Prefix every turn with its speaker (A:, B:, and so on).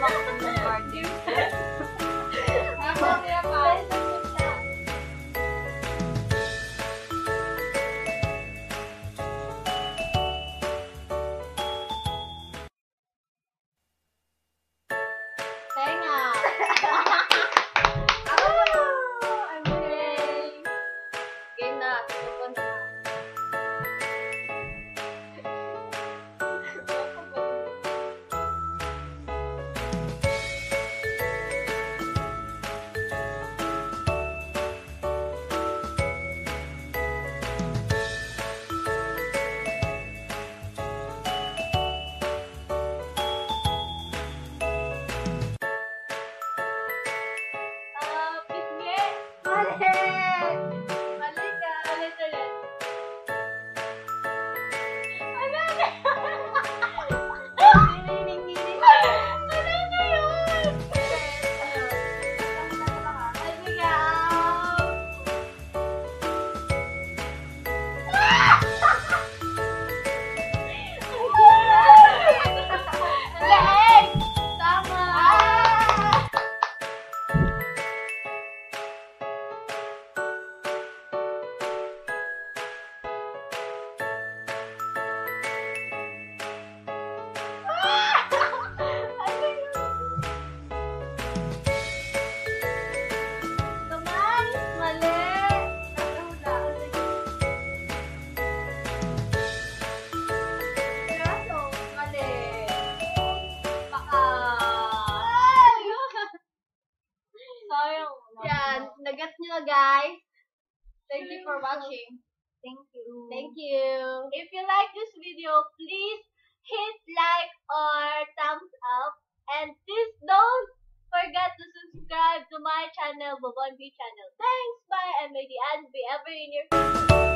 A: bakit ng party?
B: Ako, kaya pa.
A: Tenga!
B: Ako naman! I'm okay.
A: Game na. Vovon na.
B: Pisngi! Mali! Mali ka! Ulit. Ano na? Nining. Ano na yun? Aligaw! Leeg! Tama! Kamay! Mali! Braso! Mali! Baka...
A: Sayang.
B: Yan, nagat nyo guys. Thank you for watching.
A: Thank you.
B: Thank you. If you like this video, please hit like or thumbs up. And please don't forget to subscribe to my channel, Vovon channel. Thanks, bye, and may the ads be ever in your